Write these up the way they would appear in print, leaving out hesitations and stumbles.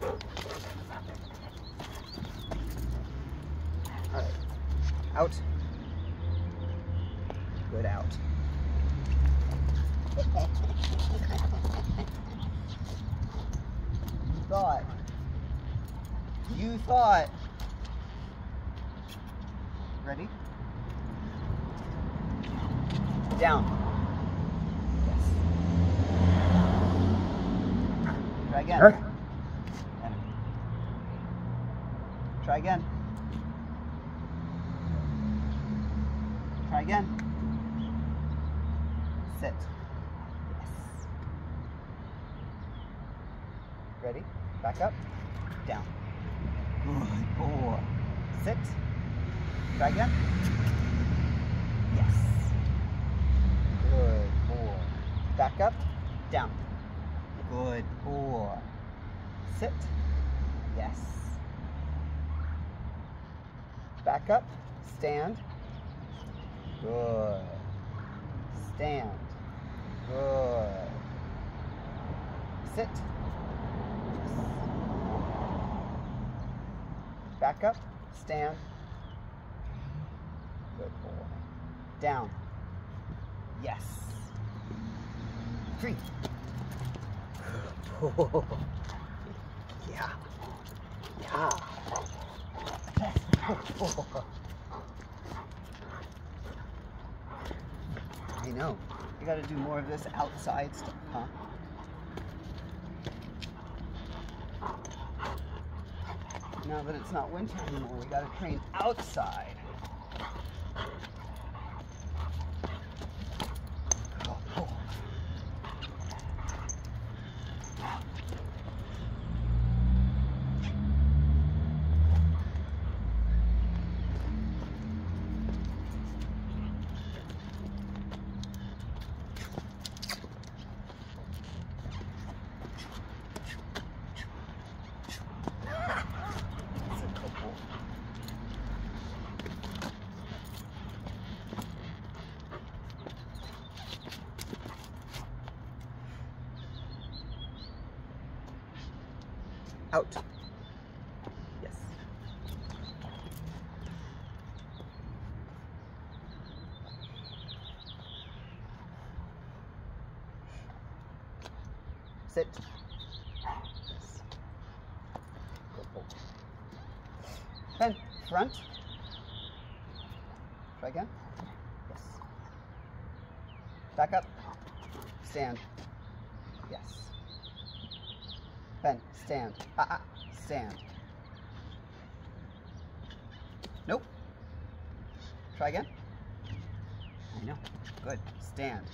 All right. Out. Good, out. You thought. Ready? Down. Yes. Try again. Try again. Try again. Sit. Yes. Ready? Back up. Down. Good boy. Sit. Try again. Yes. Good boy. Back up. Down. Good boy. Sit. Yes. Back up. Stand. Good. Stand. Good. Sit. Back up. Stand. Good boy. Down. Yes. 3. Good boy. Yeah. Yeah. I know. You gotta do more of this outside stuff, huh? Now that it's not winter anymore, we gotta train outside. Out. Yes. Sit. Yes. Good boy. Then front. Try again. Yes. Back up. Stand. Yes. Ben, stand. Stand. Nope. Try again. I know. Good. Stand.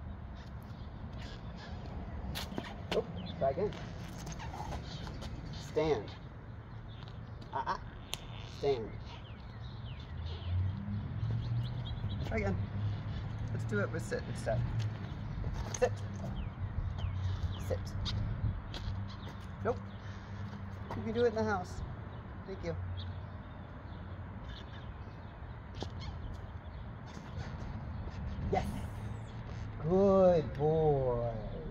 Nope. Try again. Stand. Stand. Try again. Let's do it with sit instead. Sit. Sit. Nope. You can do it in the house. Thank you. Yes. Good boy.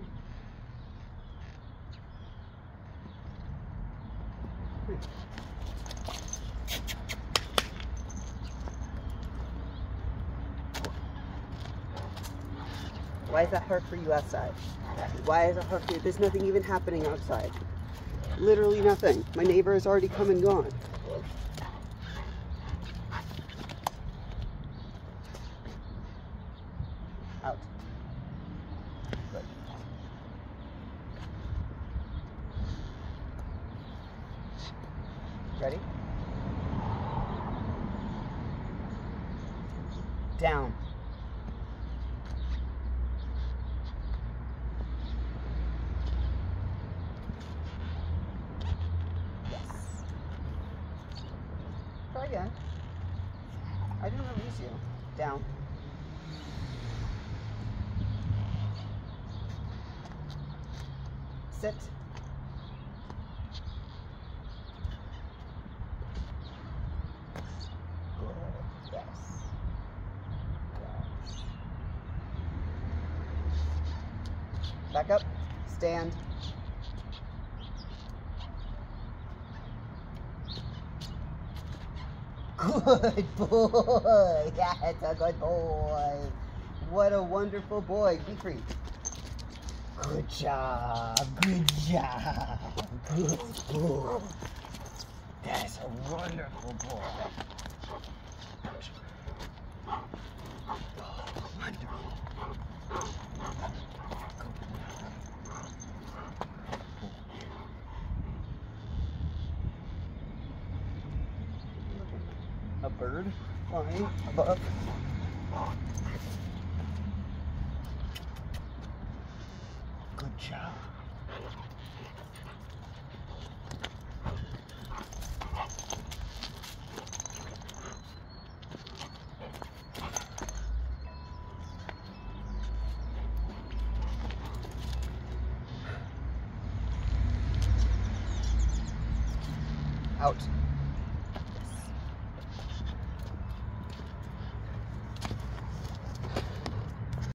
Why is that hard for you outside? Why is it hard for you? There's nothing even happening outside. Literally nothing. My neighbor has already come and gone. Out. Good. Ready? Down. Try again. I didn't release you. Down. Sit. Good. Yes. Yes. Back up. Stand. Good boy. That's a good boy. What a wonderful boy. Be free. Good job. Good job. Good boy. That's a wonderful boy. Oh, wonderful. A bird flying above. Good job. Out.